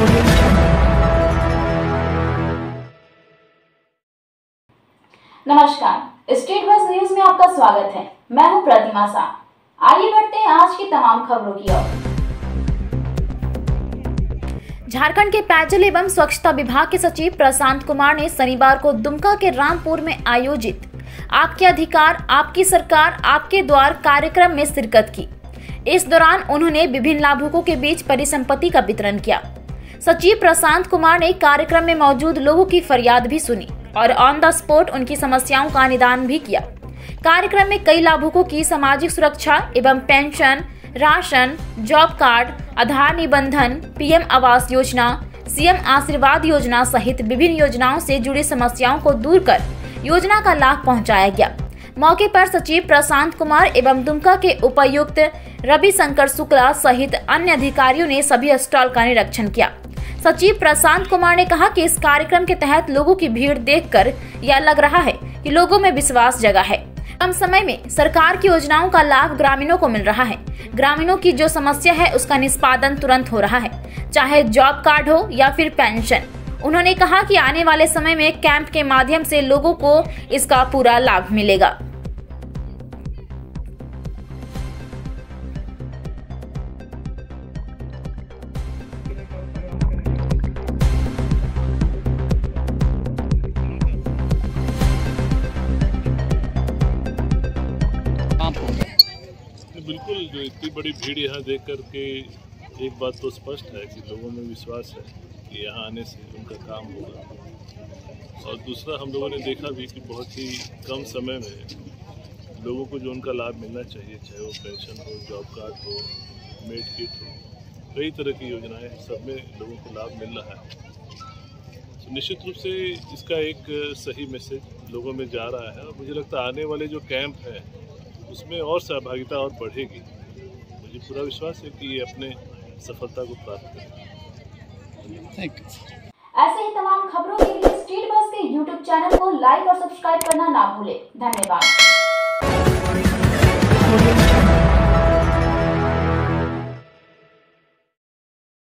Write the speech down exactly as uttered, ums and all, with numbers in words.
नमस्कार, state bus news में आपका स्वागत है। मैं हूं प्रतिमा शाह। आइए बढ़ते हैं आज की तमाम खबरों की ओर। झारखंड के पेयजल एवं स्वच्छता विभाग के सचिव प्रशांत कुमार ने शनिवार को दुमका के रामपुर में आयोजित आपके अधिकार आपकी सरकार आपके द्वार कार्यक्रम में शिरकत की। इस दौरान उन्होंने विभिन्न लाभुकों के बीच परिसंपत्ति का वितरण किया। सचिव प्रशांत कुमार ने कार्यक्रम में मौजूद लोगों की फरियाद भी सुनी और ऑन द स्पॉट उनकी समस्याओं का निदान भी किया। कार्यक्रम में कई लाभुकों की सामाजिक सुरक्षा एवं pension, ration, job card, Aadhaar निबंधन, पीएम आवास योजना, सीएम आशीर्वाद योजना सहित विभिन्न योजनाओं से जुड़ी समस्याओं को दूर कर योजना का लाभ पहुंचाया गया। मौके पर सचिव प्रशांत कुमार एवं दुमका के उपायुक्त रविशंकर शुक्ला सहित अन्य अधिकारियों ने सभी स्टॉल का निरीक्षण किया। सचिव प्रशांत कुमार ने कहा कि इस कार्यक्रम के तहत लोगों की भीड़ देखकर यह लग रहा है कि लोगों में विश्वास जगा है। कम समय में सरकार की योजनाओं का लाभ ग्रामीणों को मिल रहा है। ग्रामीणों की जो समस्या है उसका निष्पादन तुरंत हो रहा है, चाहे जॉब कार्ड हो या फिर पेंशन। उन्होंने कहा कि आने वाले समय में कैंप के माध्यम से लोगों को इसका पूरा लाभ मिलेगा। बिल्कुल, जो इतनी बड़ी भीड़ यहाँ देख कर के एक बात तो स्पष्ट है कि लोगों में विश्वास है कि यहाँ आने से उनका काम होगा। और दूसरा, हम लोगों ने देखा भी कि बहुत ही कम समय में लोगों को जो उनका लाभ मिलना चाहिए, चाहे वो पेंशन हो, जॉब कार्ड हो, मेड किट हो, कई तरह की योजनाएं, सब में लोगों को लाभ मिल रहा है। तो निश्चित रूप से इसका एक सही मैसेज लोगों में जा रहा है और मुझे लगता है आने वाले जो कैंप हैं उसमें और सहभागिता और बढ़ेगी। मुझे पूरा विश्वास है कि ये अपने सफलता को प्राप्त करेंगे। Thank you. ऐसे ही तमाम खबरों के लिए स्टेट बस के यूट्यूब चैनल को लाइक और सब्सक्राइब करना ना भूलें। धन्यवाद।